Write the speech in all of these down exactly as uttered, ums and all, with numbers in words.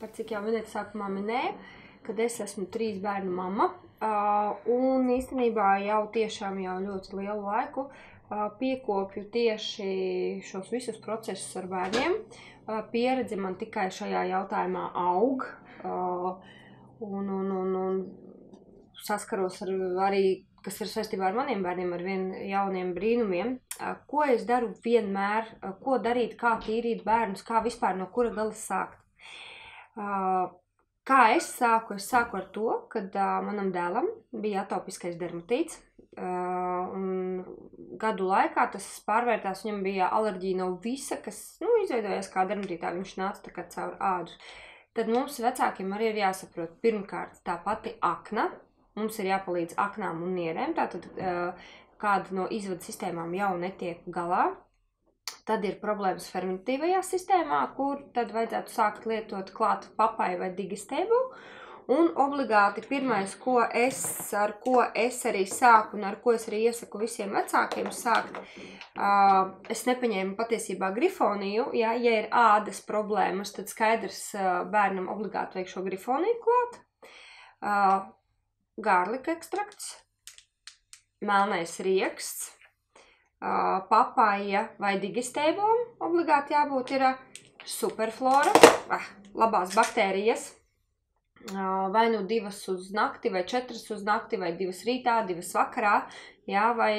par cik jau minēt sākumā minēju, kad es esmu trīs bērnu mamma, un īstenībā jau tiešām jau ļoti lielu laiku piekopju tieši šos visus procesus ar bērniem. Pieredze man tikai šajā jautājumā aug, un, un, un, un saskaros ar, arī, kas ir saistībā ar maniem bērniem, ar vien jauniem brīnumiem. Ko es daru vienmēr, ko darīt, kā tīrīt bērnus, kā vispār no kura galas sākt. Kā es sāku? Es sāku ar to, kad manam dēlam bija atopiskais dermatīts. Un gadu laikā tas pārvērtās, viņam bija alerģija no visa, kas nu, izveidojās kā dermatītā, viņš nāca tā kā caur ādu. Tad mums vecākiem arī ir jāsaprot, pirmkārt, tā pati akna, mums ir jāpalīdz aknām un nierēm, tātad kāda no izvadu sistēmām jau netiek galā. Tad ir problēmas fermentatīvajā sistēmā, kur tad vajadzētu sākt lietot klāt papai vai digestēbu. Un obligāti pirmais, ko es, ar ko es arī sāku un ar ko es arī iesaku visiem vecākiem sākt, uh, es nepaņēmu patiesībā grifoniju. Ja, ja ir ādas problēmas, tad skaidrs uh, bērnam obligāti vajag šo grifoniju klāt. Uh, Gārlika ekstrakts, melnais rieksts, uh, papaja vai digestēbom obligāti jābūt ir superflora, ah, labās baktērijas. Vai nu divas uz nakti, vai četras uz nakti, vai divas rītā, divas vakarā, jā, vai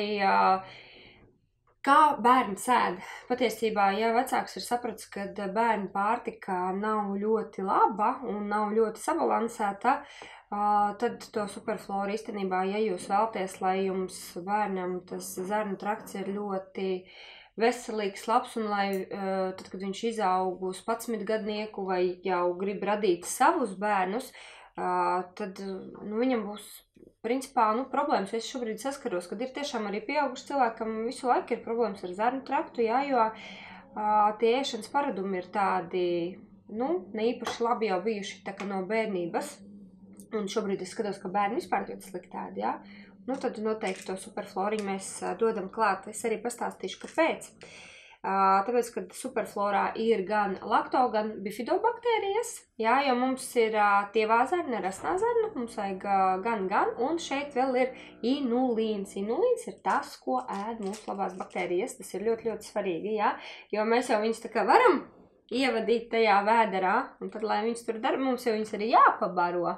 kā bērni sēd. Patiesībā, ja vecāks ir sapratis, ka bērnu pārtika nav ļoti laba un nav ļoti sabalansēta, tad to superfloru īstenībā, ja jūs vēlaties, lai jums bērnam tas zarnu trakts ir ļoti veselīgs, labs, un lai tad, kad viņš izaug uz padsmitgadnieku vai jau grib radīt savus bērnus, tad nu, viņam būs principā nu, problēmas. Es šobrīd saskaros, kad ir tiešām arī pieauguši cilvēkam visu laiku ir problēmas ar zarnu traktu, jā, jo tie ēšanas paradumi ir tādi, nu, ne īpaši labi jau bijuši tā kā no bērnības, un šobrīd es skatos, ka bērni vispār ļoti sliktādi, jā. Nu, tad noteikti to superfloriņu mēs dodam klāt. Es arī pastāstīšu, kāpēc. Tāpēc, ka superflorā ir gan lakto, gan bifidobaktērijas, jā, jo mums ir tievā zarna, rasnā zarna, mums vajag gan, gan, un šeit vēl ir inulīns. Inulīns ir tas, ko ēd mūsu labās baktērijas, tas ir ļoti, ļoti svarīgi, jā, jo mēs jau viņus tā kā varam ievadīt tajā vēderā, un tad, lai viņus tur dara, mums jau viņus arī jāpabaro.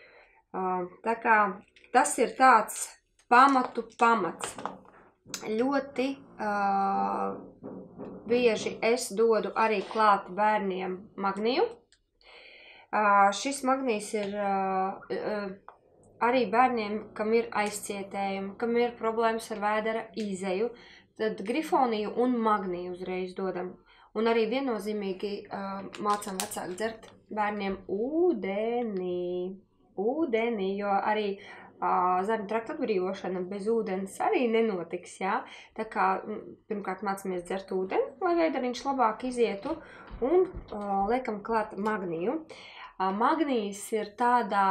Tā kā tas ir tāds pamatu pamats. Ļoti uh, bieži es dodu arī klāt bērniem magniju. Uh, šis magnijs ir uh, uh, arī bērniem, kam ir aizcietējumi, kam ir problēmas ar vēdera izeju, tad grifoniju un magniju uzreiz dodam. Un arī viennozīmīgi uh, mācām vecāku dzert bērniem ūdeni. Ūdeni, jo arī uh, zarnu trakta atbrīvošana bez ūdens arī nenotiks, jā. Tā kā pirmkārt mācāmies dzert ūdeni, lai vēderiņš labāk izietu, un uh, liekam klāt magniju. Uh, magnijs ir tādā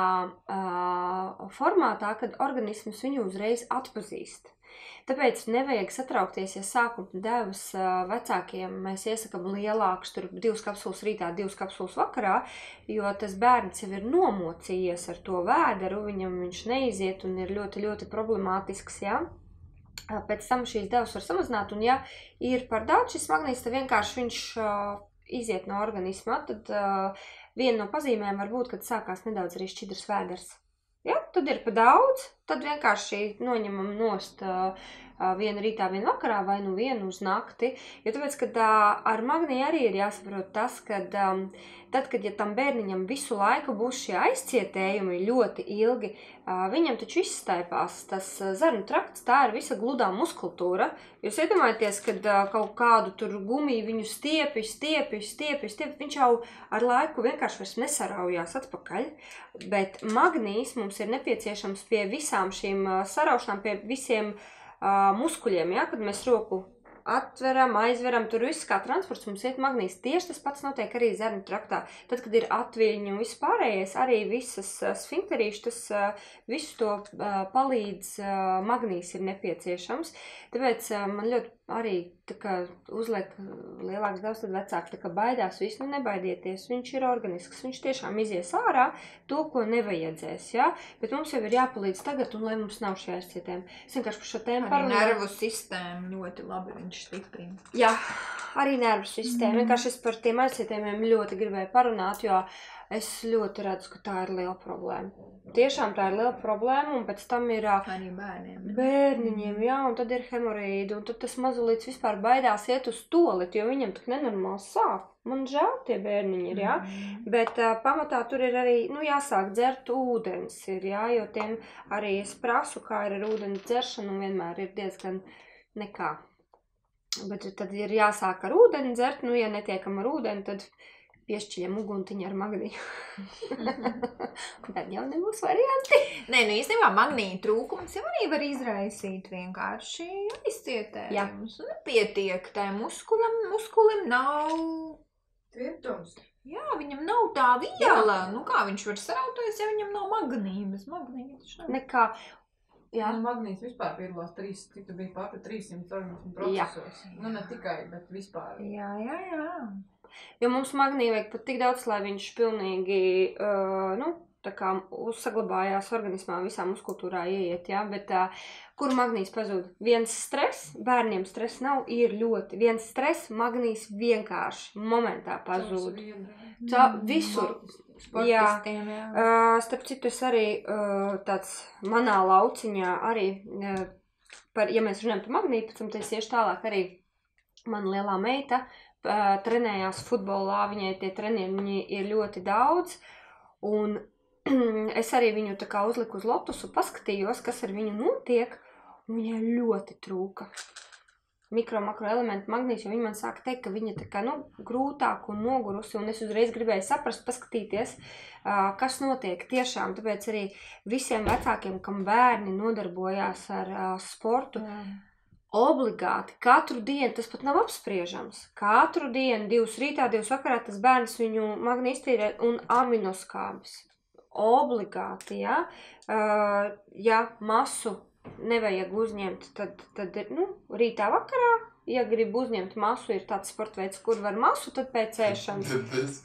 uh, formātā, kad organisms viņu uzreiz atpazīst. Tāpēc nevajag satraukties, ja sākuma devas vecākiem mēs iesakam lielākus, tur divas kapsulas rītā, divas kapsulas vakarā, jo tas bērns jau ir nomocījies ar to vēderu, viņam viņš neiziet un ir ļoti, ļoti problemātisks, jā. Pēc tam šīs devas var samazināt, un ja ir par daudz šis magnijs, tad vienkārši viņš iziet no organisma, tad viena no pazīmēm var būt, kad sākās nedaudz arī šķidrs vēders. Ja, tad ir pa daudz, tad vienkārši noņemam nost uh, vienu rītā, vienu vakarā vai nu vienu uz nakti. Jo tāpēc, kad uh, ar magniju arī ir jāsaprot tas, ka um, tad, kad ja tam bērniņam visu laiku būs šie aizcietējumi ļoti ilgi, uh, viņam taču izstaipās tas uh, zarnu trakts, tā ir visa gludā muskultūra. Jūs iedomājaties, kad uh, kaut kādu tur gumiju viņu stiepi, stiepi, stiepi, stiepi, viņš jau ar laiku vienkārši vairs nesaraujās atpakaļ. Bet magnijs mums ir nepieciešams pie visām šīm uh, saraušanām, pie visiem uh, muskuļiem, ja, kad mēs roku atveram, aizveram, tur viss kā transports mums iet magnijs. Tieši tas pats notiek arī zarnu traktā. Tad, kad ir atviļņi un viss pārējais, arī visas uh, sfinkterīši, tas uh, visu to uh, palīdz uh, magnijs ir nepieciešams. Tāpēc uh, man ļoti arī tā kā uzliek lielāks daudz, tad vecāki tā kā baidās, visu, nu nebaidieties, viņš ir organisks, viņš tiešām izies ārā to, ko nevajadzēs, jā, bet mums jau ir jāpalīdz tagad, un lai mums nav šie aizcietējumi. Es vienkārši par šo tēmu parunāju. Arī nervu sistēmu ļoti labi viņš stiprina. Jā, arī nervu sistēmu, mm. vienkārši es par tiem aizcietējumiem ļoti gribēju parunāt, jo es ļoti redzu, ka tā ir liela problēma. Tiešām tā ir liela problēma, un pēc tam ir arī bērniem. Bērniņiem, jā, un tad ir hemorīdi, un tad tas mazulīts vispār baidās iet uz toaleti, jo viņam tak nenormāli sāp. Man žēl tie bērniņi ir, jā, mm. bet uh, pamatā tur ir arī, nu, jāsāk dzert ūdens ir, jā, jo tiem arī es prasu, kā ir ar ūdens dzeršanu, un vienmēr ir diezgan nekā. Bet tad ir jāsāk ar ūdeni dzert, nu, ja netiekam ar ūdeni, tad piešķiļam uguntiņu ar magniju. Tad jau nebūs varianti. Nē, nu īstenībā magnija trūkums jau arī var izraisīt vienkārši aizcietējumus. Nepietiek, tai muskulam, muskulim nav Tvirtums. Jā, viņam nav tā viela. Nu kā viņš var sarauties, ja viņam nav magnija? Bez magnija taču nav. Nekā. Jā. Nu, magnīs vispār piedalās trīs, cik tu biji pār trīssimt procesos. Nu, ne tikai, bet vispār. Jā, jā, jā. Jo mums magnija vajag pat tik daudz, lai viņš pilnīgi, uh, nu, tā kā saglabājās organismā, visā muskultūrā ieiet, jā, bet uh, kur magnijs pazūd? Viens stress, bērniem stress nav, ir ļoti, viens stress, magnijs vienkārši momentā pazūd. Tā visur. Jā, jā. Uh, starp citu, es arī uh, tāds manā lauciņā arī, uh, par, ja mēs runājam par magniju, pēc tam tas iešu tālāk arī mana lielā meita, Uh, trenējās futbolā, viņai tie treniņi ir ļoti daudz, un es arī viņu tā kā uzliku uz lotusu, paskatījos, kas ar viņu notiek, un viņai ļoti trūka mikro, makro elementu magnīs, jo viņa man sāka teikt, ka viņa tā kā, nu, grūtāk un nogurusi, un es uzreiz gribēju saprast, paskatīties, uh, kas notiek tiešām, tāpēc arī visiem vecākiem, kam bērni nodarbojās ar uh, sportu, Jā. Obligāti, katru dienu, tas pat nav apspriežams, katru dienu, divas rītā, divas vakarā, tas bērns viņu magniju iztīrē un aminoskābes. Obligāti, jā. Uh, ja masu nevajag uzņemt, tad, tad nu, rītā vakarā, ja grib uzņemt masu, ir tāds sportveids, kur var masu, tad pēc ēšanas.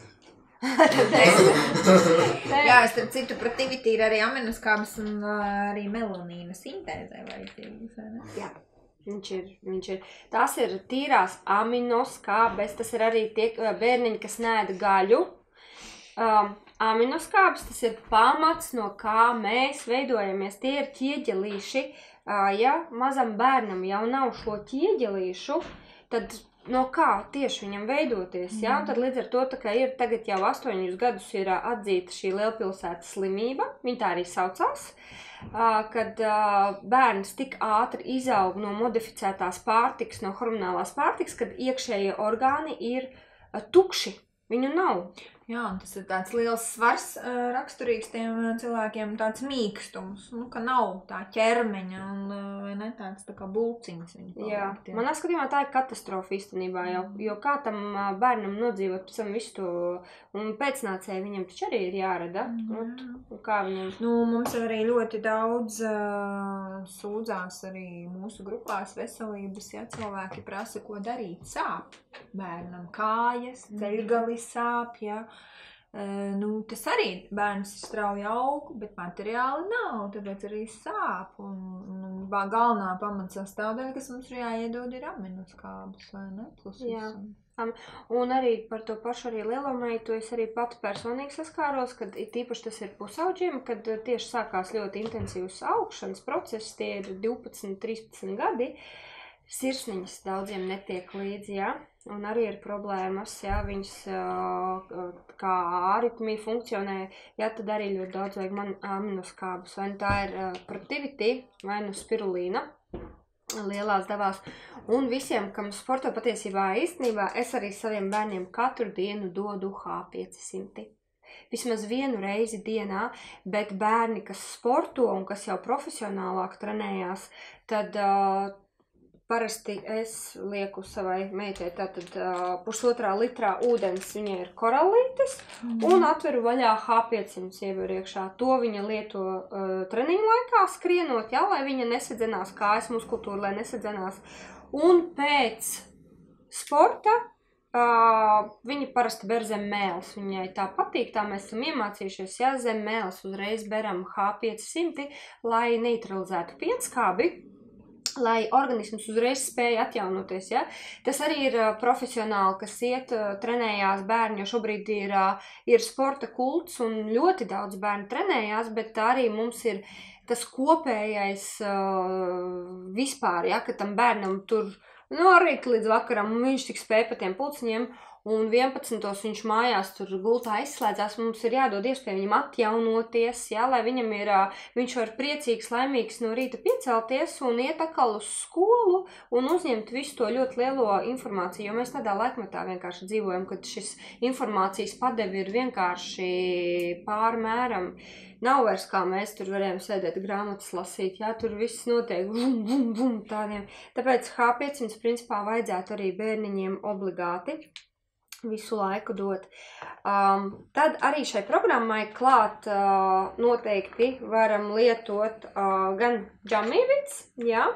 Jā, es tad citu protiviti ir arī aminoskābes un arī melanīna sintēzē vajadzīgas, vai ne? Jā. Viņš ir, viņš ir. Tās ir tīrās aminoskābes, tas ir arī tie bērniņi, kas nēda gaļu. Um, aminoskābes, tas ir pamats, no kā mēs veidojamies. Tie ir ķieģelīši. Uh, ja mazam bērnam jau nav šo ķieģelīšu, tad no kā tieši viņam veidoties? Ja? Un tad līdz ar to, tā kā ir tagad jau astoņus gadus ir atzīta šī lielpilsētas slimība, viņa tā arī saucās. Kad bērns tik ātri izaug no modificētās pārtikas, no hormonālās pārtikas, kad iekšējie orgāni ir tukši, viņu nav. Jā, un tas ir tāds liels svars uh, raksturīgs tiem cilvēkiem, tāds mīkstums, nu, ka nav tā ķermeņa un vai ne tāds tā kā bulciņas. Jā, manā skatījumā tā ir katastrofa īstenībā jau, jo kā tam bērnam nodzīvot pēc tam visu to, un pēcnācēji viņam taču arī ir jārada, un, un kā viņam... Nu, mums arī ļoti daudz uh, sūdzās arī mūsu grupās veselības, ja cilvēki prasa, ko darīt, sāp bērnam, kājas, ceļgali sāp, ja. Uh, nu, tas arī bērns strauji aug, bet materiāli nav, tāpēc arī sāp. Un, un galvenā pamatsastāvdaļa, kas mums ir jāiedod, ir aminoskābes, vai ne? Plus Jā. Um, un arī par to pašu arī lielo meitu es arī pati personīgi saskāros, kad tīpaši tas ir pusauģiem, kad tieši sākās ļoti intensīvs augšanas process, tie ir divpadsmit, trīspadsmit gadi. Sirsniņas daudziem netiek līdzi, jā, un arī ir problēmas, jā, viņas kā aritmija funkcionē, jā, tad arī ļoti daudz vajag man aminoskābes, vai nu tā ir protiviti, vai nu spirulīna lielās devās, un visiem, kam sporto patiesībā īstenībā, es arī saviem bērniem katru dienu dodu H pieci simti. Vismaz vienu reizi dienā, bet bērni, kas sporto un kas jau profesionālāk trenējās, tad uh, parasti es lieku savai meitai tātad uh, pusotrā litrā ūdens, viņai ir korallītis, mm. un atveru vaļā H pieci simti ieveru iekšā. To viņa lieto uh, treniņu laikā skrienot, jā, lai viņa nesadzenās kājas muskultūra, lai nesadzenās. un pēc sporta Uh, viņi parasti ber zem mēles, viņai tā patīk, tā mēs esam iemācījušies, ja zem mēles uzreiz beram H piecsimt, lai neutralizētu pienskābi, lai organisms uzreiz spēja atjaunoties, ja. Tas arī ir uh, profesionāli, kas iet, uh, trenējās bērni, jo šobrīd ir, uh, ir sporta kults un ļoti daudz bērnu trenējās, bet arī mums ir tas kopējais uh, vispār, ja, ka tam bērnam tur nu, arī līdz vakaram viņš tik spēja pa tiem pulciņiem, un vienpadsmitos viņš mājās tur gultā izslēdzās, mums ir jādod iespēju viņam atjaunoties, jā, lai viņam ir, viņš var priecīgs, laimīgs no rīta piecelties un iet atkal uz skolu un uzņemt visu to ļoti lielo informāciju, jo mēs tādā laikmetā vienkārši dzīvojam, kad šis informācijas padevi ir vienkārši pārmēram. Nav vairs kā mēs tur varējām sēdēt grāmatas lasīt, jā, tur viss notiek vum, vum, vum, tādiem. Tāpēc H piecsimt principā vajadzētu arī bērniņiem obligāti visu laiku dot. Um, tad arī šai programmai klāt uh, noteikti varam lietot uh, gan džamīvits, jā,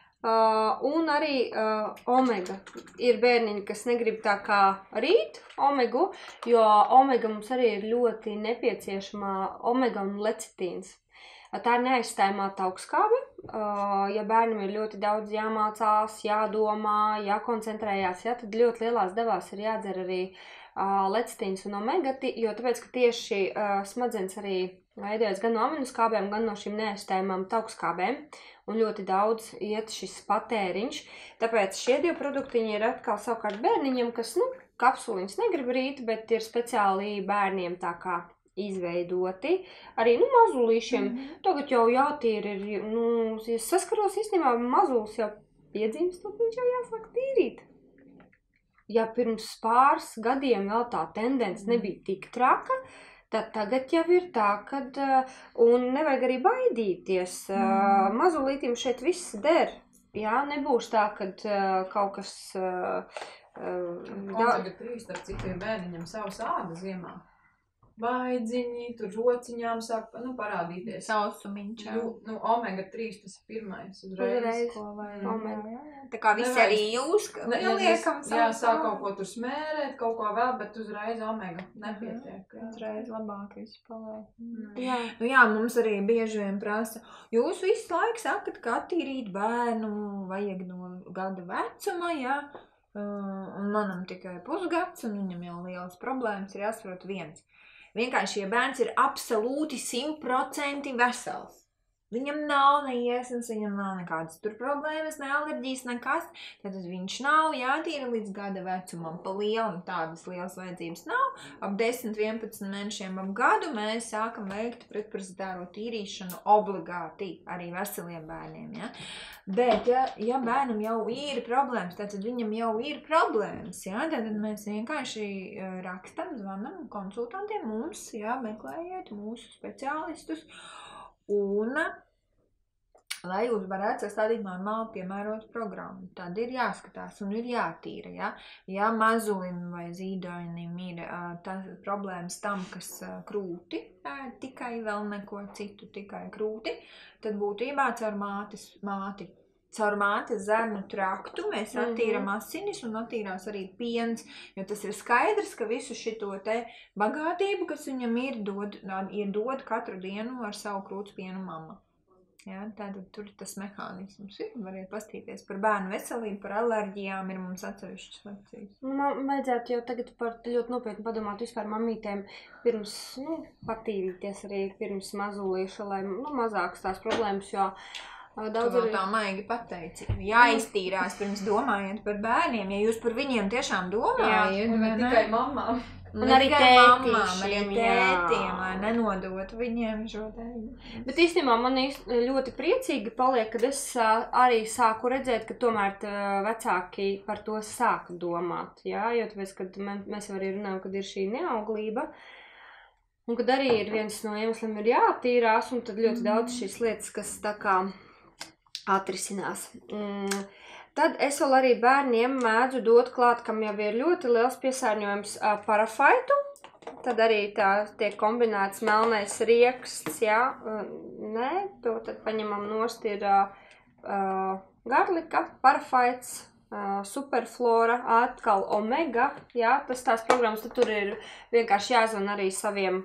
Uh, un arī uh, omega. Ir bērniņi, kas negrib tā kā rīt omegu, jo omega mums arī ir ļoti nepieciešama omega un lecitīns. Tā ir neaizstājumā taukskābe. Uh, ja bērnam ir ļoti daudz jāmācās, jādomā, jākoncentrējās, ja, tad ļoti lielās devās ir jādzer arī uh, lecitīns un omega, jo tāpēc, ka tieši uh, smadzenes arī veidojas gan no aminoskābēm, gan no šīm neaizstājumām taukskābēm. Un ļoti daudz iet šis patēriņš. Tāpēc šie divi produktiņi ir atkal savukārt bērniņiem, kas, nu, kapsuliņas negrib rīt, bet ir speciāli bērniem tā kā izveidoti. Arī, nu, mazulīšiem. Mm-hmm. Tagad jau jātīri ir, nu, es saskaros īstenībā mazulis jau piedzimstot, viņš jau jāsāk tīrīt. Ja pirms pāris gadiem vēl tā tendence nebija tik traka, tad tagad jau ir tā, kad, un nevajag arī baidīties, mm. mazulītim šeit viss der, jā, nebūs tā, kad kaut kas... Omega trīs, starp citiem bērniņam savas ādas ziemā. Baidziņi, tur rociņām sāk, nu, parādīties. Sausumiņš, jā. Nu, nu, omega trīs, tas ir pirmais uzreiz. Uzreiz. Ko vajag, Omega. jā, jā. Tā kā visi arī jūs, ka Ne, ja liekam es- Jā, sāk kaut ko tur smērēt, kaut ko vēl, bet uzreiz omega nepietiek. jā. Uzreiz labāk visu paliek. Mm. Jā. Nu jā, mums arī bieži vien prasa, jūs visu laiku sakat, ka attīrīt bērnu vajag no gada vecuma, jā, uh, un manam tikai pusgads, un viņam jau lielas problēmas ir jāsaprot viens. Vienkārši, ja bērns ir absolūti simt procenti vesels, viņam nav neiesnas, viņam nav nekādas tur problēmas, ne alerģijas, nekas, tad viņš nav jātīra līdz gada vecumam. Pa lielam tādas lielas vajadzības nav. Ap desmit vienpadsmit mēnešiem ap gadu mēs sākam veikt pretparazitāro tīrīšanu obligāti arī veseliem bērniem. Ja? Bet, ja, ja bērnam jau ir problēmas, tad viņam jau ir problēmas. Ja? Tad mēs vienkārši rakstam, zvanam konsultantiem mums, ja? Meklējiet mūsu speciālistus. Un, lai jūs varētu sastādīt normāli piemērotu programmu, tad ir jāskatās un ir jātīra, ja, ja mazulim vai zīdainim ir uh, tas problēmas tam, kas uh, krūti, uh, tikai vēl neko citu, tikai krūti, tad būtībā caur mātes, māti. Caur mātes zarnu traktu mēs attīram asinis un attīrās arī piens, jo tas ir skaidrs, ka visu šito te bagātību, kas viņam ir, dod, ir dod katru dienu ar savu krūts pienu mamma. Ja, tātad tur tas mehānisms ir, variet pastīties par bērnu veselību, par alerģijām ir mums atsevišķas lekcijas. Man vajadzētu jau tagad par ļoti nopietni padomāt vispār mamītēm pirms, nu, patīrīties arī pirms mazulīša, lai, nu, mazākas tās problēmas, jo daudz Tu arī... tā maigi pateici. Jāiztīrās pirms domājot par bērniem, ja jūs par viņiem tiešām domājat. Un ne tikai mamām. Un arī mamām, arī tētīšiem, tētiem, jā. lai nenodot viņiem šo tēju. Bet īstenībā man īsti ļoti priecīgi paliek, kad es ā, arī sāku redzēt, ka tomēr tā, vecāki par to sāka domāt, jā, jo tāpēc, kad mē, mēs arī runājam, kad ir šī neauglība, un kad arī ir viens no iemesliem ir jātīrās, un tad ļoti daudz šīs lietas, kas tā kā atrisinās. Mm. Tad es vēl arī bērniem mēdzu dot klāt, kam jau ir ļoti liels piesārņojums uh, parafaitu. Tad arī tā tiek kombinēts melnais rieksts, jā. Uh, nē, to tad paņemam nost ir uh, garlika, parafaits, uh, superflora, atkal omega, jā, tas tās programmas, tad tur ir vienkārši jāzvan arī saviem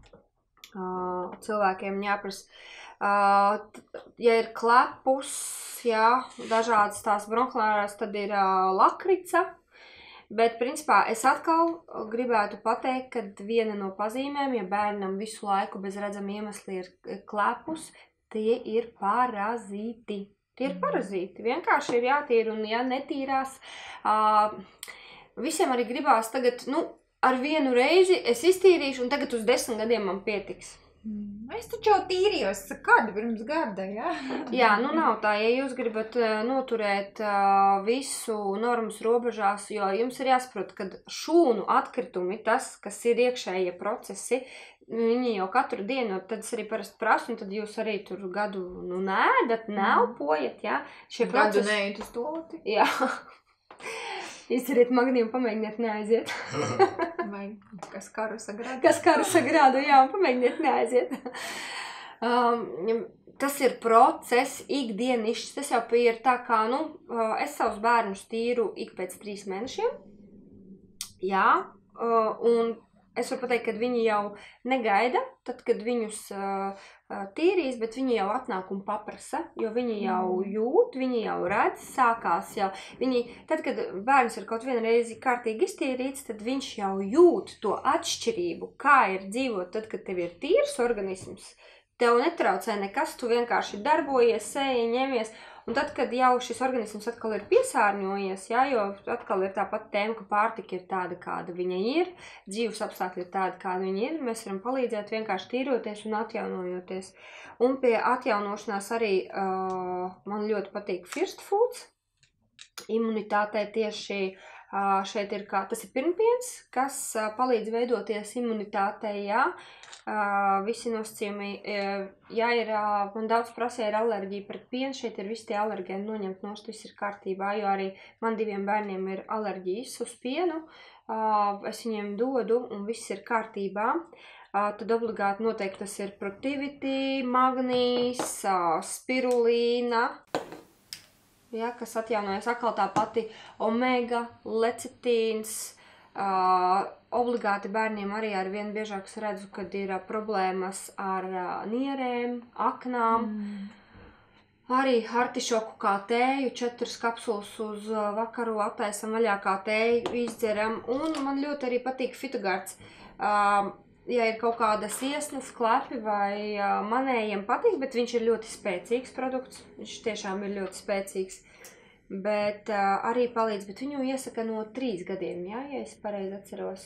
uh, cilvēkiem, jāpras. Uh, ja ir klepus, jā, dažādas tās bronhilārās, tad ir uh, lakrica. Bet, principā, es atkal gribētu pateikt, ka viena no pazīmēm, ja bērnam visu laiku bez redzama iemesla ir klepus, tie ir parazīti. Tie ir parazīti. Vienkārši ir jātīra un ja netīrās. Uh, visiem arī gribās tagad, nu, ar vienu reizi es iztīrīšu un tagad uz desmit gadiem man pietiks. Es taču jau tīrījos, kādu pirms gada, jā? Jā, nu nav tā, ja jūs gribat uh, noturēt uh, visu normas robežās, jo jums ir jāsaprot, ka šūnu atkritumi, tas, kas ir iekšējie procesi, viņi jau katru dienu, tad es arī parasti prasu, un tad jūs arī tur gadu, nu, nēdat, neelpojat, jā? Šie Gadu procesi... neiet uz toloti? Jā. Izceriet magnīju un pamēģiniet neaiziet. Vai kas karu sagrāda? Kas karu sagrāda, jā, un pamēģiniet neaiziet. Um, tas ir process, ikdienišķis, tas jau ir tā kā, nu, es savus bērnus tīru ik pēc trīs mēnešiem. Jā, un es varu pateikt, ka viņi jau negaida, tad, kad viņus uh, tīrīs, bet viņi jau atnāk un paprasa, jo viņi jau jūt, viņi jau redz, sākās jau. Viņi, tad, kad bērns ir kaut vienu reizi kārtīgi iztīrīts, tad viņš jau jūt to atšķirību, kā ir dzīvot tad, kad tev ir tīrs organisms. Tev netraucē nekas, tu vienkārši darbojies, sēji, ņemies. Un tad, kad jau šis organisms atkal ir piesārņojies, jā, jo atkal ir tā pati tēma, ka pārtika ir tāda, kāda viņa ir, dzīves apstākļi ir tāda, kāda viņa ir, mēs varam palīdzēt vienkārši tīroties un atjaunojoties. Un pie atjaunošanās arī uh, man ļoti patīk First Foods. Imunitātei tieši uh, šeit ir kā, tas ir pirmpiens, kas uh, palīdz veidoties imunitātei, jā. Uh, visi nosacījumi, uh, ja ir, uh, man daudz prasīja ir alerģija pret pienu, šeit ir visi tie alergēni noņemt nost, viss ir kārtībā, jo arī man diviem bērniem ir alerģijas uz pienu, uh, es viņiem dodu un viss ir kārtībā. Uh, tad obligāti noteikti tas ir Protivity, magnīs, uh, spirulīna, ja, kas atjaunojas atkal tā pati omega, lecitīns. Uh, obligāti bērniem arī ar vien biežāk es redzu, kad ir uh, problēmas ar uh, nierēm, aknām. Mm. Arī artišoku kā tēju, četras kapsulas uz uh, vakaru attaisam vaļā kā tēju, izdzeram. Un man ļoti arī patīk Fitogards. Uh, ja ir kaut kādas iesnas, klepi vai uh, manējiem patīk, bet viņš ir ļoti spēcīgs produkts. Viņš tiešām ir ļoti spēcīgs. Bet uh, arī palīdz, bet viņu iesaka no trīs gadiem, jā, ja es pareizi atceros.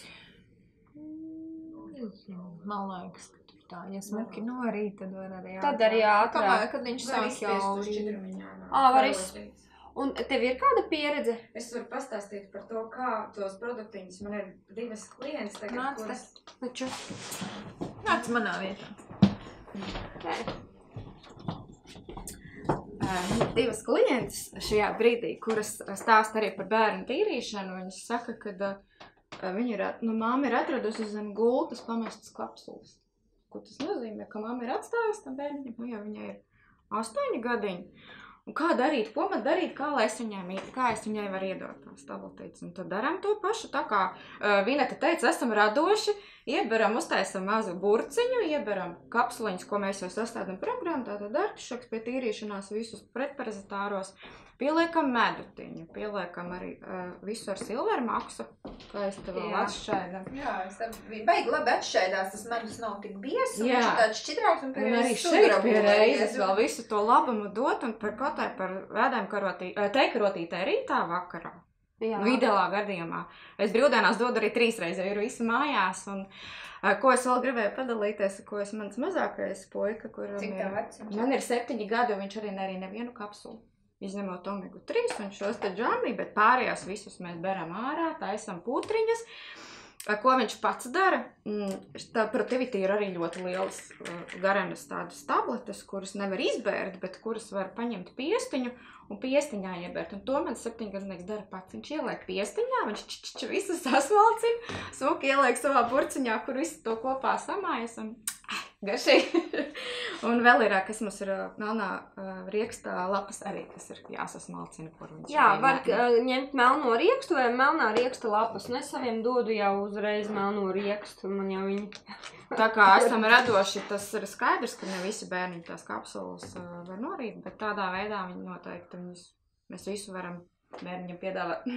Man liekas, ka tur tā, ja smuki norīt, tad var arī ātrāk. Tad arī ātrāk. Kamēr, kad viņš sāk jau... Ā, var izspiest. Un tev ir kāda pieredze? Es varu pastāstīt par to, kā tos produktiņus. Man ir divas klientes tagad, Nāc, kuras... Naču. Nāc manā vietā. Nē. Uh, divas klientes šajā brīdī, kuras stāst arī par bērnu tīrīšanu, viņas saka, ka uh, viņa ir, nu, māma ir atradusi zem gultas pamestas kapsulas. Ko tas nozīmē? Ka māma ir atstājusi tam bērniņam, nu, ja viņai ir astoņi gadiņi. Un kā darīt, ko man darīt, kā lai es viņai, kā es viņai varu iedot tās tabletītes. Un tad darām to pašu, tā kā uh, Vineta teica, esam radoši, ieberam, uztaisam mazu burciņu, ieberam kapsuliņas, ko mēs jau sastādam programmu, tātad artišoks pie tīrīšanās visus pretparazitāros, pieliekam medutiņu, pieliekam arī uh, visu ar silvermaksu, kā es te vēl atšķaidam. Jā, es tam baigi labi atšķaidās, tas medus nav tik bies, un Jā. viņš ir tāds šķidrāks un pie Un arī reizes šeit pie sudrabojas. reizes vēl visu to labumu dot un par kaut tai par vēdēm karotī, teikarotītē rītā vakarā. Jā. Nu, ideālā gadījumā. Es brīvdienās dodu arī trīs reizes, jo ir visi mājās. Un, uh, ko es vēl gribēju padalīties, ko es mans mazākais puika, kuram Cik ir, tev vecums? man ir septiņi gadi, un viņš arī nerī nevienu kapsulu. Izņemot omegu trīs un šos te džami, bet pārējās visus mēs beram ārā, taisam putriņas. Ko viņš pats dara? Tā Protivity ir arī ļoti lielas garenas tādas tabletes, kuras nevar izbērt, bet kuras var paņemt piestiņu un piestiņā iebērt. Un to mans septiņgadnieks dara pats. Viņš ieliek piestiņā, viņš č, č, č, visu sasmalcina, smuki ieliek savā burciņā, kur visu to kopā samājas un garšīgi. Un vēl ir, kas mums ir melnā uh, rieksta lapas arī, kas ir jāsasmalcina, kur viņš Jā, var uh, ņemt melno riekstu vai melnā rieksta lapas. Un es saviem dodu jau uzreiz melno riekstu. Man jau viņi... Tā kā esam radoši, tas ir skaidrs, ka ne visi bērniņi tās kapsulas uh, var norīt, bet tādā veidā viņi noteikti, viņus, mēs visu varam bērniņam piedāvāt.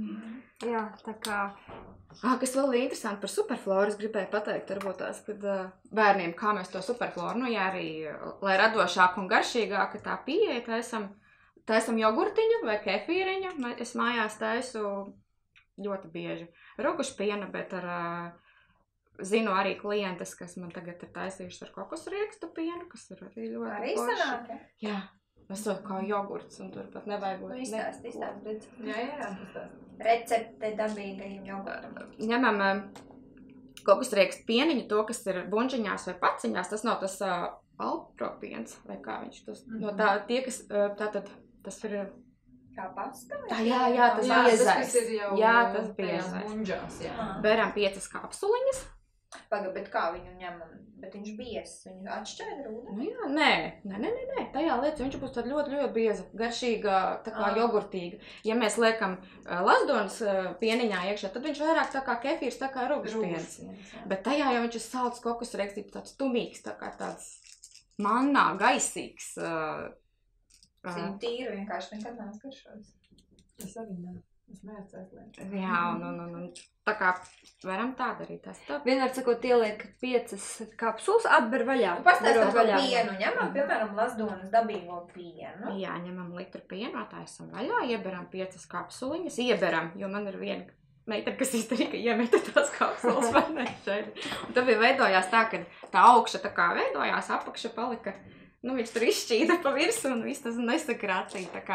Jā, tā kā... Ah, kas vēl ir interesanti par superfloru, es gribēju pateikt, varbūt tās, kad uh, bērniem, kā mēs to superfloru, nu, ja arī, lai radošāk un garšīgāk tā pieeja, taisam, taisam jogurtiņu vai kefīriņu, es mājās taisu ļoti bieži. Rūkuši piena, bet ar, uh, zinu arī klientes, kas man tagad ir taisījušas ar kokosriekstu pienu, kas ir arī ļoti Arī forši. sanāk, ja? Jā. Esot kā jogurts, un tur pat nevajag būt. Nu, izstāst, izstāst, redz. Jā, jā, jā, izstāst. Recepte dabīgajiem jogurtam. Ņemam kokosriekstu pieniņu, to, kas ir bunžiņās vai paciņās, tas nav tas uh, alpropiens, vai kā viņš tas, mm-hmm. no tā, tie, kas, uh, tātad, tas ir... Kā pasta? Tā, jā, jā, tas jā, biezais. Tas, kas ir jau jā, tas tajās biezais. bunžās, jā. Bēram piecas kapsuliņas. Paga, bet kā viņu ņemam? Bet viņš bies, viņu atšķaida rūda? Nu jā, nē, nē, nē, nē, nē, tajā lietas viņš būs tad ļoti, ļoti bieza, garšīga, tā kā Ah. jogurtīga. Ja mēs liekam uh, lazdonas uh, pieniņā iekšā, tad viņš vairāk tā kā kefīrs, tā kā rūgšpiens. Bet tajā jau viņš ir salds kokosrieksts, tāds tumīgs, tā kā tāds mannā, gaisīgs. Uh, uh, Viņu tīri vienkārši nekad nav skaršos. Es arī ne. Es mērcēs lietu. jā, un, un, un, un tā kā varam tā darīt. Tas tā. Vienmēr sakot, ieliek piecas kapsulas, atber vaļā. Pastāstam Berot par pienu. Ņemam, piemēram, lazdonas dabīgo pienu. Jā, ņemam litru pienu, attaisam vaļā, ieberam piecas kapsuliņas, ieberam, jo man ir viena meitene, kas izdarīja, ka iemeta tās kapsulas vai ne šeit. Un tad bija veidojās tā, ka tā augša tā kā veidojās, apakša palika, nu viņš tur izšķīda pa virsu un viss tas nesakrācīja, tā kā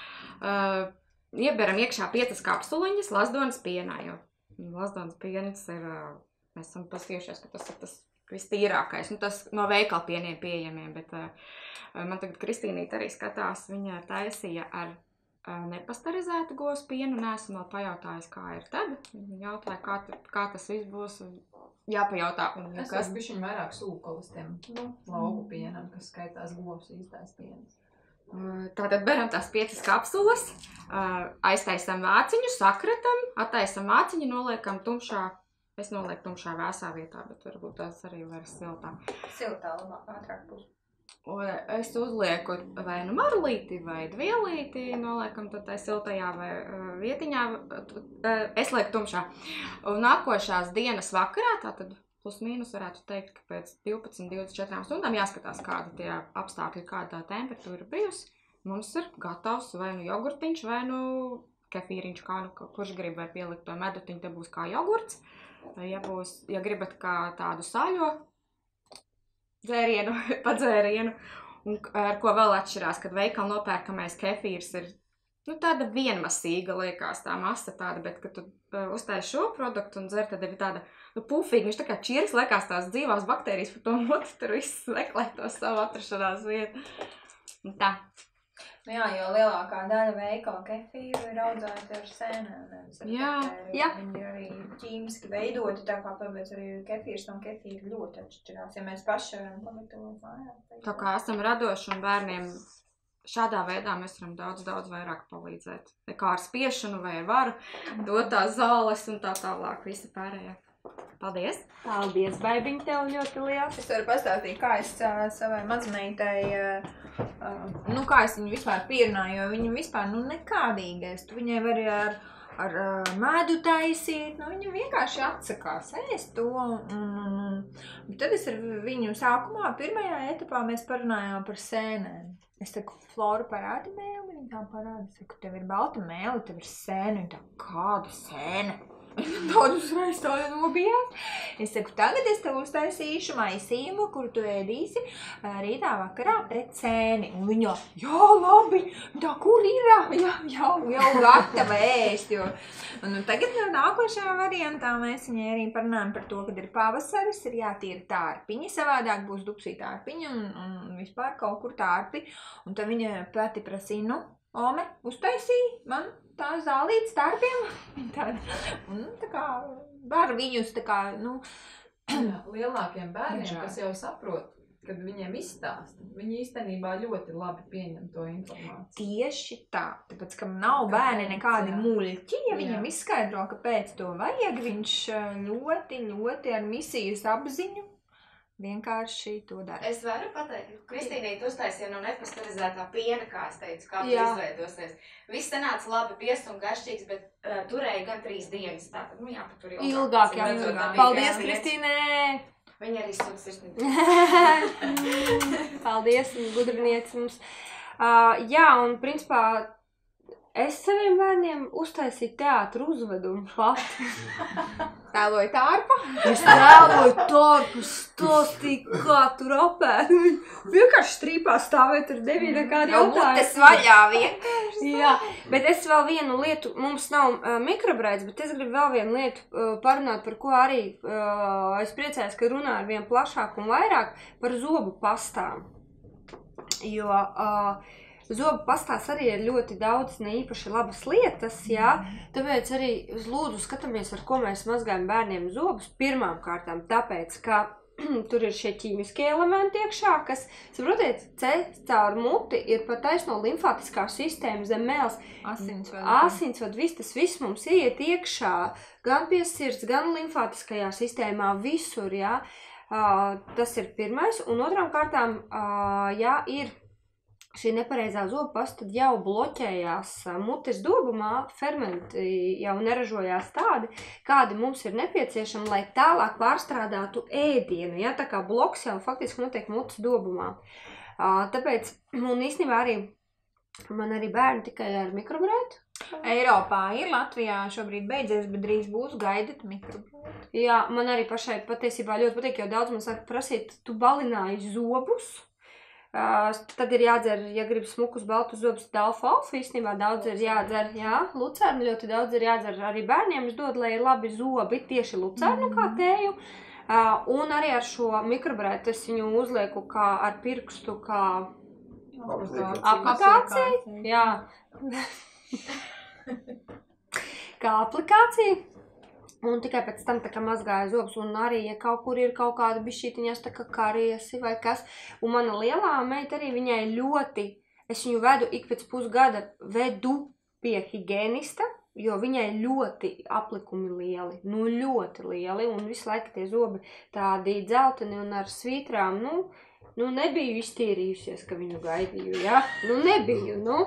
uh, ieberam iekšā piecas kapsuliņas lazdonas pienā, jo lazdonas piens ir, uh, mēs esam paskatījušies, ka tas ir tas vistīrākais, nu tas no veikala pieniem pieejamiem, bet uh, man tagad Kristīnīte arī skatās, viņa taisīja ar uh, nepasterizētu govs pienu, neesam vēl pajautājis, kā ir tad. Viņa jautāja, kā, kā tas viss būs, jāpajautā. Un Es kas... esmu bišķiņ vairāk sūkolis tiem nu, lauku pienam, kas skaitās govs īstais piens. Uh, tātad beram tās piecas kapsulas, uh, aiztaisam vāciņu, sakratam, attaisam vāciņu, noliekam tumšā, es nolieku tumšā vēsā vietā, bet varbūt tās arī var siltā. Siltā labāk ātrāk būs. Un es uzlieku vai nu marulīti vai dvielīti, noliekam tad tai siltajā vai uh, vietiņā, uh, es lieku tumšā. Un nākošās dienas vakarā, tātad plus mīnus varētu teikt, ka pēc divpadsmit līdz divdesmit četrām stundām jāskatās, kāda tie apstākļi, kāda temperatūra bijusi. Mums ir gatavs vai nu jogurtiņš, vai nu kefīriņš, kā nu, kurš grib var pielikt to medutiņu, te būs kā jogurts. Ja, būs, ja gribat kā tādu saļo dzērienu, padzērienu, un ar ko vēl atšķirās, kad veikala nopērkamais kefīrs ir nu, tāda vienmasīga liekas tā masa tāda, bet, kad tu uh, uztaisi šo produktu un dzer, tad ir tāda nu, pufīga, viņš tā kā čirs liekas tās dzīvās baktērijas, par to motu tur viss meklē to savu atrašanās vietu. Un tā. Nu jā, jo lielākā daļa veikala kefīru ir audzēti ar sēnēm, nevis ar Jā, baktēriju. jā. Viņi ir arī ķīmiski veidoti, tā kā tāpēc arī kefīrs un kefīri ļoti atšķirās. Ja mēs paši varam pagatavot mājās. Tā kā esam radoši un bērniem šādā veidā mēs varam daudz, daudz vairāk palīdzēt. Kā ar spiešanu vai ar varu, dot tās zāles un tā tālāk, visa pārējā. Paldies! Paldies, baibiņ, tev ļoti liels. Es varu pastāstīt, kā es uh, savai mazmeitai, uh, uh, nu kā es viņu vispār pierunāju, jo viņa vispār, nu nekādīgais. Tu viņai vari ar, ar uh, medu taisīt, nu viņa vienkārši atsakās ēst to. Un, un, un. Tad es ar viņu sākumā, pirmajā etapā mēs parunājām par sēnēm. Es saku, Flora, parādi mēli, viņa tā parāda. Es saku, tev ir balta mēli, tev ir sēne. Viņa tā, kāda sēne? Tādu uzreiz tādu nobijās. Es saku, tagad es tev uztaisīšu maisījumu, kuru tu ēdīsi rītā vakarā pret sēni. Un viņa, jā, labi, tā kur ir? Jā, jau, jau gatava ēst. Jo. Un tagad nākošajā variantā mēs viņai arī parunājam par to, kad ir pavasaris, ir jātīra tārpiņi, savādāk būs dupsīt tārpiņi un, un vispār kaut kur tārpi. Un tad viņa pati prasīja, nu, Ome, uztaisīja man tā zālītes tārpiem. Un tā kā var viņus tā kā, nu... Jā, lielākiem bērniem, Jā. kas jau saprot, kad viņiem izstāsta, viņi īstenībā ļoti labi pieņem to informāciju. Tieši tā, tāpēc, ka nav bērni nekādi jā. muļķi, ja Jā. viņam izskaidro, kāpēc to vajag, viņš ļoti, ļoti ar misijas apziņu vienkārši to dara. Es varu pateikt, Kristīnīt uztaisīja no nepasterizētā piena, kā es teicu, kā Jā. tu izveidosies. Viss sanāca labi piests un garšķīgs, bet uh, turēja gan trīs dienas. Tātad, nu jāpatur ilgāk. Ilgāk, jā. Redzot, tā bija Paldies, piens. Kristīnē! Viņa arī sūta sirsnīgi. Paldies, gudrinieci mums. Uh, jā, un principā es saviem bērniem uztaisīju teātru uzvedumu šlati. Tēloju tārpa. Es tēloju tārpu, stāstīju, kā tur apēd. Viņi vienkārši strīpā stāvēt ar devīju nekādu Jau jautājumu. mutes vaļā vienkārši. Jā, bet es vēl vienu lietu, mums nav uh, mikrobraids, bet es gribu vēl vienu lietu uh, parunāt, par ko arī uh, es priecājos, ka runāju ar vien plašāk un vairāk par zobu pastām. Jo uh, zobu pastās arī ir ļoti daudz ne īpaši labas lietas, jā, tāpēc arī lūdzu skatāmies, ar ko mēs mazgājam bērniem zobus pirmām kārtām, tāpēc, ka tur ir šie ķīmiskie elementi iekšā, kas, saprotiet, ceļ caur muti ir pat taisno limfātiskā sistēma zem mēles. Asinsvadu. Asinsvadu, viss tas viss mums iet iekšā, gan pie sirds, gan limfātiskajā sistēmā, visur, jā. Uh, tas ir pirmais, un otrām kārtām, uh, jā, ir šī nepareizā zobu pasta, tad jau bloķējās mutes dobumā, fermenti jau neražojās tādi, kādi mums ir nepieciešami, lai tālāk pārstrādātu ēdienu, ja, tā kā bloks jau faktiski notiek mutes dobumā. Tāpēc, un īstenībā arī, man arī bērni tikai ar mikrobraitu. Eiropā ir, Latvijā šobrīd beidzies, bet drīz būs, gaidat mikrobraitu. Jā, man arī pašai patiesībā ļoti patīk, jo daudz man saka prasīt, tu balināji zobus. Uh, tad ir jādzer, ja grib smukus baltus zobus, dalfalfu, īstenībā daudz ir jādzer, jā, lucernu ļoti daudz ir jādzer arī bērniem, es dodu, lai ir labi zobi, tieši lucernu kā tēju, uh, un arī ar šo mikrobraitu es viņu uzlieku kā ar pirkstu, kā aplikāciju, jā, kā aplikāciju. Un tikai pēc tam tā kā mazgāja zobus, un arī, ja kaut kur ir kaut kāda bišķītiņas, tā kā kariesi vai kas, un mana lielā meita arī viņai ļoti, es viņu vedu ik pēc pusgada vedu pie higēnista, jo viņai ļoti aplikumi lieli, nu ļoti lieli, un visu laiku tie zobi tādi dzelteni un ar svītrām, nu, nu nebiju iztīrījusies, ka viņu gaidīju, ja, nu nebiju, nu,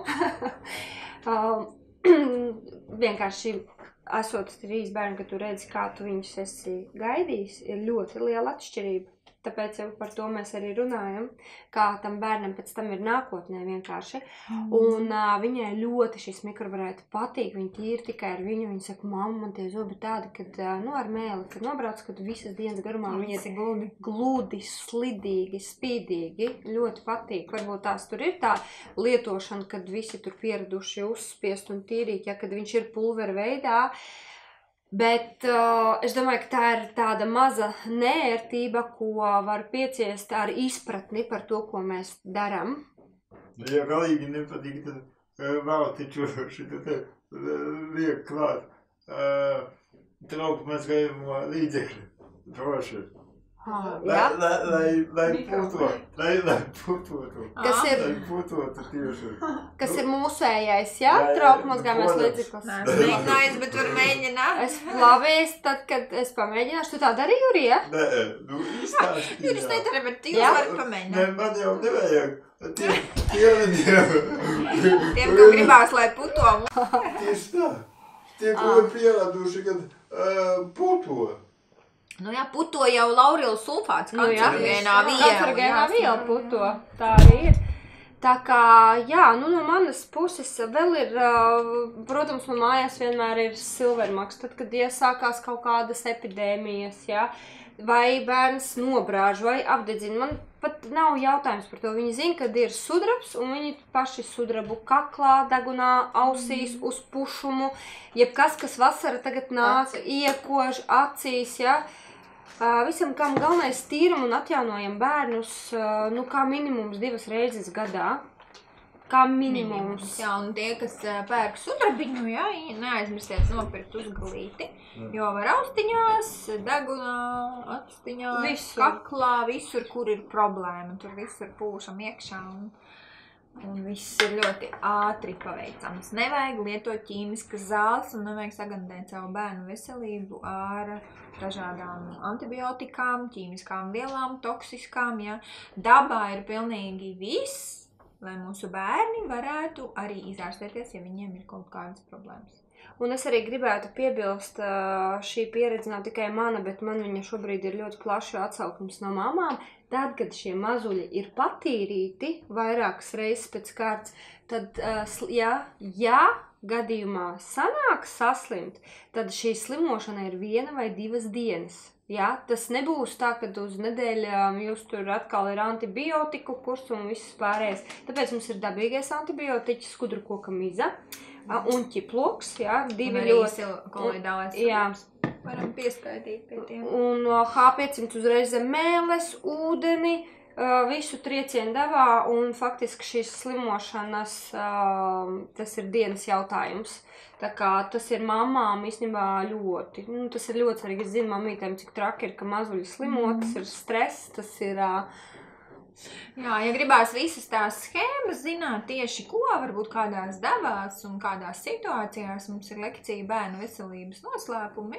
um, vienkārši esot trīs bērni, ka tu redzi, kā tu viņus esi gaidījis, ir ļoti liela atšķirība. Tāpēc jau par to mēs arī runājam, kā tam bērnam pēc tam ir nākotnē vienkārši. Mm. Un uh, viņai ļoti šis mikrobraitu patīk, viņa tīri tikai ar viņu. Viņa saka, mamma, man tie zobi tādi, kad, uh, nu, ar mēli, kad nobrauc, kad visas dienas garumā viņi ir gludi, gludi, slidīgi, spīdīgi. Ļoti patīk. Varbūt tās tur ir tā lietošana, kad visi tur pieraduši uzspiest un tīrīt, ja, kad viņš ir pulvera veidā. Bet uh, es domāju, ka tā ir tāda maza neērtība, ko var pieciest ar izpratni par to, ko mēs daram. Ja galīgi nepatīk, tad uh, vēl taču šito te uh, liek klāt uh, trauku mazgājumu līdzekļu droši. Ah, Lai, jā. lai, lai, lai puto, lai, lai putotu. Kas ir, Lai putotu tieši. kas ir mūsējais, jā? Jā, jā, Trauku mazgājumais protams. līdzeklis. Nē, es mēģināju, bet var mēģināt. Es labi, es tad, kad es pamēģināšu, tu tā darīji, Jurija? Nē, nu izstāstījā. Jūs nedara, bet jūs Jā. varat Nē, pamēģināt. man jau nevajag. Tie, tie viņiem. Tiem, kam gribās, lai puto. Tieši tā. Tie, ko ir pieraduši, kad uh, puto. Nu jā, puto jau laurila sulfāts, Nu jā, kancerogēnā viela. kancerogēnā jā. viela puto, tā arī ir. Tā kā, jā, nu no manas puses vēl ir, protams, man mājās vienmēr ir silvermaks, tad, kad iesākās kaut kādas epidēmijas, jā, vai bērns nobrāž, vai apdedzina. Man pat nav jautājums par to. Viņi zina, kad ir sudrabs, un viņi paši sudrabu kaklā, degunā, ausīs, uz pušumu, jebkas, kas vasara tagad nāk, iekož acīs, jā. Uh, visam, kam galvenais tīram un atjaunojam bērnus, uh, nu, kā minimums divas reizes gadā. kā minimums. Jā, un tie, kas ā, pērk sudrabiņu, jā, neaizmirstiet nopirkt uzgalīti, jo var austiņās, degunā, atstiņās, Visur. kaklā, visur, kur ir problēma, tur visur pūšam iekšā un, un viss ir ļoti ātri paveicams. Nevajag lietot ķīmiskas zāles un nevajag sagandēt savu bērnu veselību ar dažādām antibiotikām, ķīmiskām vielām, toksiskām, jā. Dabā ir pilnīgi viss, lai mūsu bērni varētu arī izārstēties, ja viņiem ir kaut kādas problēmas. Un es arī gribētu piebilst, ā, šī pieredze nav tikai mana, bet man viņa šobrīd ir ļoti plaši atsaukums no mamām. Tad, kad šie mazuļi ir patīrīti vairākas reizes pēc kārtas, tad, ā, sl- ja, ja gadījumā sanāk saslimt, tad šī slimošana ir viena vai divas dienas. Ja? Tas nebūs tā, ka uz nedēļām jūs tur atkal ir antibiotiku kurs un viss pārējais. Tāpēc mums ir dabīgais antibiotiķis, skudru koka miza ā, un ķiploks, ja? Divi Un arī ļoti. silkoloidālais Jā. sūds. Varam pieskaitīt pie tiem. Un ā, H piecsimt uzreiz zem mēles, ūdeni, ā, visu triecienu devā, un faktiski šīs slimošanas, ā, tas ir dienas jautājums. Tā kā tas ir mamām īstenībā ļoti, nu, tas ir ļoti svarīgi. Es zinu mamītēm, cik traki ir, ka mazuļi slimo, tas ir stress, tas ir, ā, Jā, ja gribās visas tās schēmas zināt tieši ko, varbūt kādās devās un kādās situācijās mums ir lekcija bērnu veselības noslēpumi.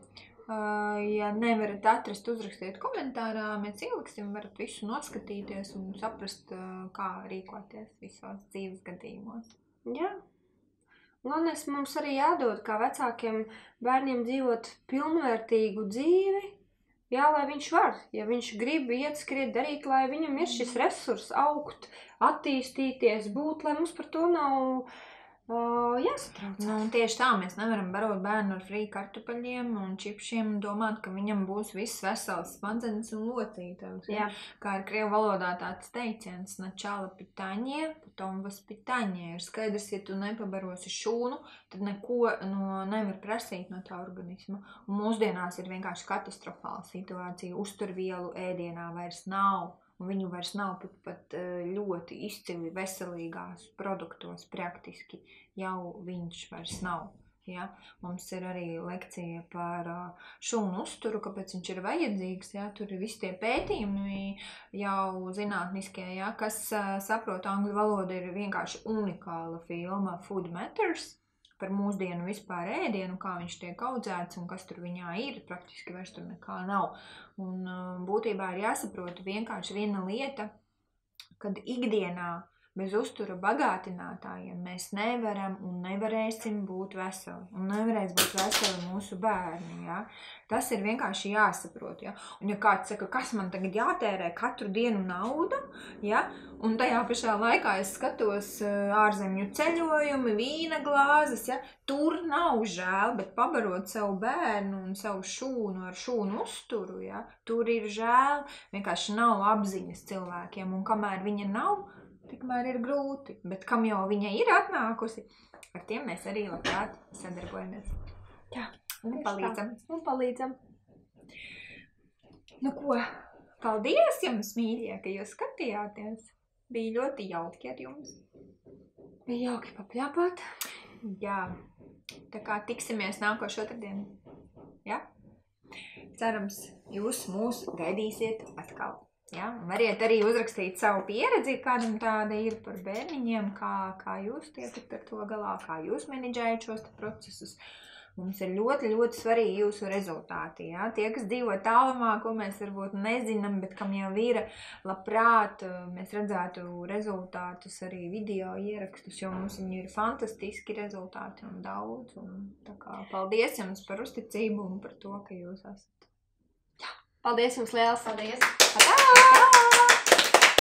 Uh, Ja nevarat atrast, uzrakstiet komentārā, mēs ieliksim, varat visu noskatīties un saprast, uh, kā rīkoties visos dzīves gadījumos. jā. Galvenais mums arī jādod, kā vecākiem bērniem dzīvot pilnvērtīgu dzīvi, jā, lai viņš var, ja viņš grib iet, skriet, darīt, lai viņam ir šis resurs augt, attīstīties, būt, lai mums par to nav uh, jāsatrauc. Nu, un tieši tā, mēs nevaram barot bērnu ar frī kartupeļiem un čipšiem un domāt, ka viņam būs viss vesels smadzenes un locītājs. Jā. Kā ir krievu valodā tāds teiciens, načāla pitaņie, potom vas pitaņie. Ir skaidrs, ja tu nepabarosi šūnu, tad neko no, nevar prasīt no tā organisma. Un mūsdienās ir vienkārši katastrofāla situācija. Uzturvielu ēdienā vairs nav. Un viņu vairs nav pat, pat eh, ļoti izcili veselīgās produktos praktiski. Jau viņš vairs nav. Ja? Mums ir arī lekcija par uh, šūnu uzturu, kāpēc viņš ir vajadzīgs. Ja? Tur ir visi tie pētījumi jau zinātniskie, ja? Kas uh, saprot angļu valodu, ir vienkārši unikāla filma Food Matters par mūsdienu vispār ēdienu, kā viņš tiek audzēts un kas tur viņā ir. Praktiski vairs tur nekā nav. Un uh, būtībā ir jāsaprot vienkārši viena lieta, kad ikdienā bez uztura bagātinātājiem mēs nevaram un nevarēsim būt veseli. Un nevarēs būt veseli mūsu bērni. Ja? Tas ir vienkārši jāsaprot. Ja? Un ja kāds saka, kas man tagad jātērē katru dienu nauda, ja? Un tajā pašā laikā es skatos ārzemju ceļojumi, vīna glāzes, ja? Tur nav žēl, bet pabarot savu bērnu un savu šūnu ar šūnu uzturu, ja? Tur ir žēl, vienkārši nav apziņas cilvēkiem. Un kamēr viņa nav, tikmēr ir grūti, bet kam jau viņa ir atnākusi, ar tiem mēs arī labprāt sadarbojamies. Jā, un palīdzam. Un palīdzam. Nu ko, paldies jums, mīļie, ka jūs skatījāties. Bija ļoti jauki ar jums. Bija jauki papļāpāt. Jā, tā kā tiksimies nākošo otrdienu. Jā? Cerams, jūs mūs gaidīsiet atkal. Ja? Variet arī uzrakstīt savu pieredzi, kādam tāda ir par bērniņiem, kā, kā jūs tiekat ar to galā, kā jūs menedžējat šos procesus. Mums ir ļoti, ļoti svarīgi jūsu rezultāti. Ja? Tie, kas dzīvo tālumā, ko mēs varbūt nezinām, bet kam jau ir labprāt, mēs redzētu rezultātus, arī video ierakstus, jo mums viņi ir fantastiski rezultāti un daudz. Un tā kā paldies jums par uzticību un par to, ka jūs esat. Paldies jums liels! Paldies! Atā!